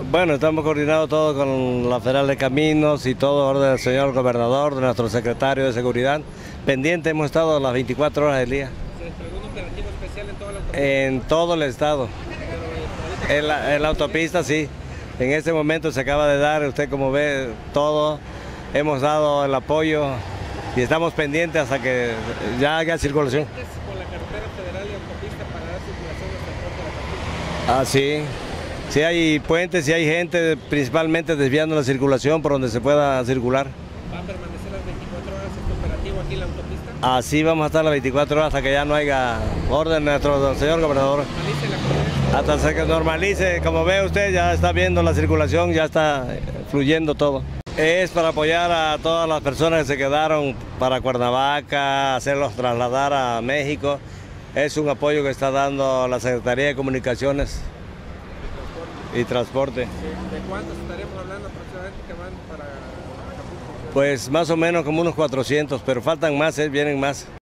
Bueno, estamos coordinados todo con la Federal de Caminos y todo orden del señor gobernador, de nuestro secretario de Seguridad. Pendiente hemos estado las 24 horas del día. ¿Se desplegó un operativo especial en toda la autopista? En todo el estado. En la autopista sí. En este momento se acaba de dar, usted como ve, todo. Hemos dado el apoyo y estamos pendientes hasta que ya haya circulación. Con la carretera federal y autopista para dar circulación al transporte de la capital. Ah, sí. Sí hay puentes y hay gente principalmente desviando la circulación por donde se pueda circular. ¿Va a permanecer las 24 horas este operativo aquí en la autopista? Así vamos a estar las 24 horas hasta que ya no haya orden de nuestro señor gobernador. Normalice la convivencia. Hasta que normalice, como ve usted, ya está viendo la circulación, ya está fluyendo todo. Es para apoyar a todas las personas que se quedaron para Cuernavaca, hacerlos trasladar a México. Es un apoyo que está dando la Secretaría de Comunicaciones y Transporte. ¿De cuántos estaremos hablando aproximadamente que van para Acapulco? Pues más o menos como unos 400, pero faltan más, vienen más.